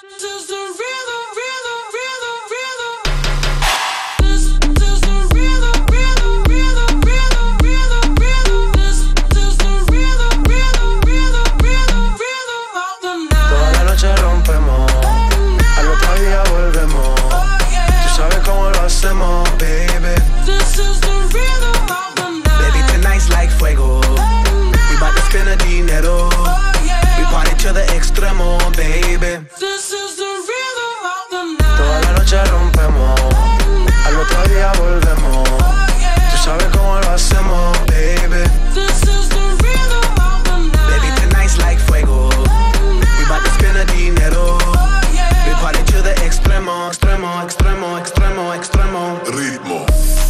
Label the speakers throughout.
Speaker 1: is the rhythm, rhythm, rhythm, rhythm. This is the rhythm, rhythm, rhythm, rhythm, rhythm, rhythm. This is the rhythm, rhythm, rhythm, rhythm, rhythm of the night.
Speaker 2: Toda la noche rompemos, al otro día volvemos. Tú sabes cómo lo hacemos, baby.
Speaker 1: This is the rhythm of the night.
Speaker 2: Baby, tonight's like fuego. We bout to spend the dinero. We party to the extremo, baby.
Speaker 1: This is the rhythm of the night.
Speaker 2: Toda la noche rompemos, al otro día volvemos. Tú sabes cómo lo hacemos, baby.
Speaker 1: This is the rhythm of the night.
Speaker 2: Baby, tonight's like fuego. We bout to spend the dinero. We party to the extremo, extremo, extremo, extremo, extremo.
Speaker 3: Ritmo.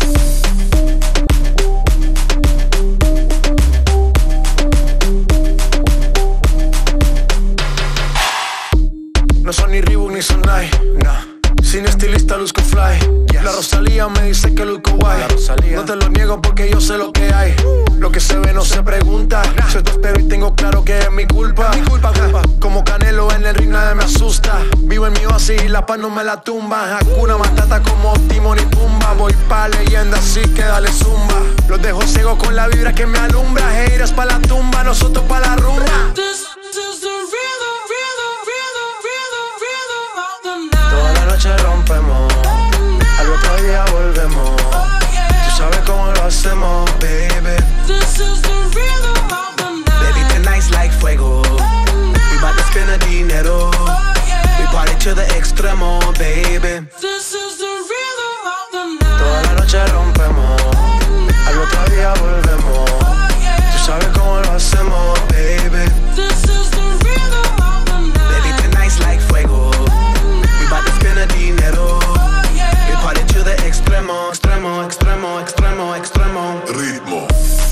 Speaker 2: No son ni Reebok ni Sonai, nah. Sin estilista luzco fly. La Rosalía me dice que luzco guay. No te lo niego porque yo sé lo que hay. Lo que se ve no se pregunta. Si te espero y tengo claro que es mi culpa. Como Canelo en el ring nadie me asusta. Vivo en mi oasis y la paz no me la tumba. Hakuna Matata como Timon y Pumba. Voy pa' leyenda así que dale zumba. Los dejo ciegos con la vibra que me alumbra. Haters pa' la tumba, nosotros pa' la rumba.
Speaker 1: This is the rhythm, rhythm, rhythm, rhythm, rhythm of the night.
Speaker 2: Toda la noche rompemos, al otro día volvemos. Tú sabes cómo lo hacemos, baby.
Speaker 1: This is the rhythm of the night.
Speaker 2: Baby, tonight's like fuego. We bout to spend the dinero. We party to the extremo, baby.
Speaker 1: This is the rhythm of the night.
Speaker 2: Toda la noche rompemos, al otro día volvemos. Tú sabes cómo lo hacemos, baby.
Speaker 1: This is the rhythm of the night.
Speaker 2: Baby, tonight's like fuego. We bout to spend the dinero. We party to the extremo, extremo, extremo, extremo, extremo.
Speaker 3: Ritmo.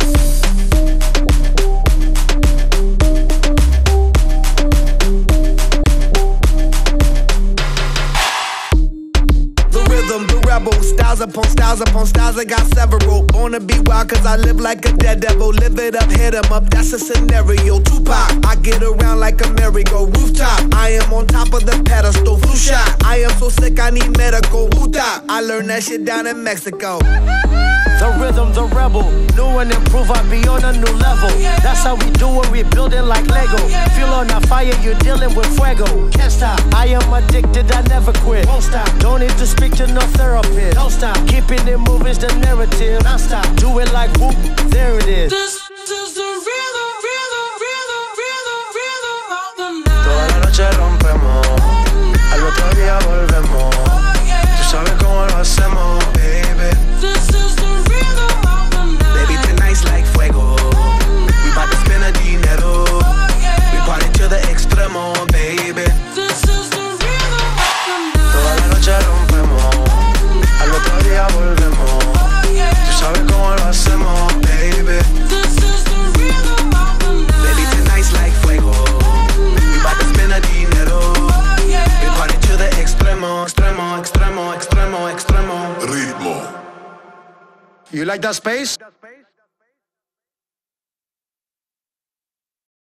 Speaker 4: The rebel, styles upon styles upon styles, I got several. Born to be wild cause I live like a dead devil. Live it up, hit 'em up, that's a scenario. Tupac, I get around like a merry-go rooftop. I am on top of the pedestal, flu shot. I am so sick I need medical. Huta, I learned that shit down in Mexico.
Speaker 5: The rhythm, the rebel. New and improve, I be on a new level. That's how we do it, we building like Lego. Feel on a fire, you're dealing with fuego. Can't stop, I am addicted, I never quit. Won't stop, don't need to speak to no therapist. Don't stop, keeping it moving's the narrative. Non stop, do it like whoop, there it is.
Speaker 1: This is the rhythm, rhythm, rhythm, rhythm, rhythm of the night.
Speaker 2: Toda la noche rompemos, al otro día volvemos. Tú sabes cómo lo hacemos, baby.
Speaker 1: This is the rhythm of the night.
Speaker 2: Baby, tonight's like fuego. We bout to spend the dinero. We party to the extremo, baby.
Speaker 1: This is the rhythm of the night.
Speaker 2: Toda la noche rompemos, al otro día volvemos. Tú sabes cómo lo hacemos, baby.
Speaker 1: This is the rhythm of the night.
Speaker 2: Baby, tonight's like fuego. We bout to spend the dinero. We party to the extremo, extremo, extremo, extremo, extremo.
Speaker 3: Ritmo.
Speaker 2: You like that space?